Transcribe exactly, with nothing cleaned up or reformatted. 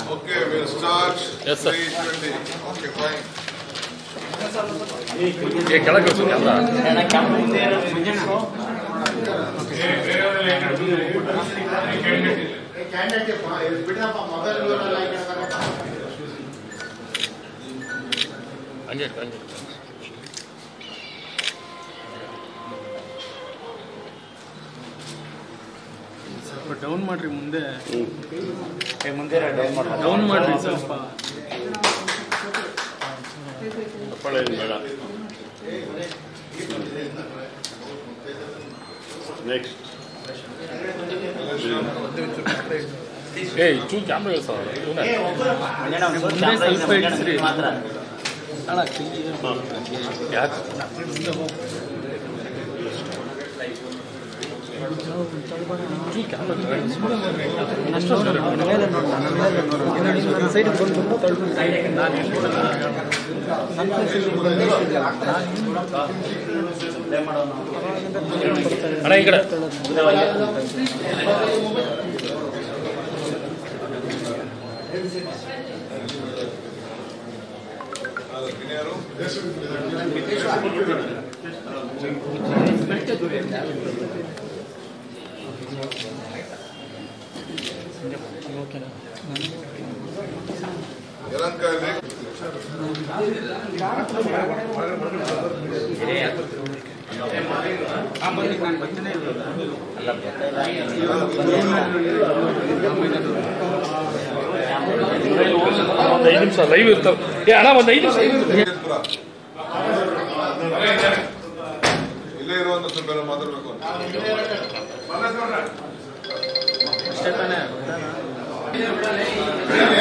Okay, we'll start. Yes, sir. three twenty. Okay, fine. ये क्या लगा उसको कैमरा? अंजल अंजल ಸ್ವಲ್ಪ ಡೌನ್ ಮಾಡ್ರಿ ಮುಂದೆ ಮುಂದೆ ಡೌನ್ ಮಾಡ್ರಿ ಸ್ವಲ್ಪ ಬೇಡ ನೆಕ್ಸ್ಟ್ ಏ ಚೂ ಕ್ಯಾಮ್ರಾ ಸರ್ ಸ್ವಲ್ಪ ಇಡ್ಸ್ರಿ ಯಾಕೆ ಅಣ್ಣ ಈ ಕಡೆ ಒಂದು ಐದು ನಿಮಿಷ ಲೈವ್ ಇರ್ತಾವೆ. ಏ ಅಣ್ಣ ಒಂದು ಐದು ನಿಮಿಷ ಇಲ್ಲೇ ಇರುವಂತ ಸ್ವಲ್ಪ ಮಾತಾಡ್ಬೇಕು. ಅಷ್ಟೇ ತಾನೇ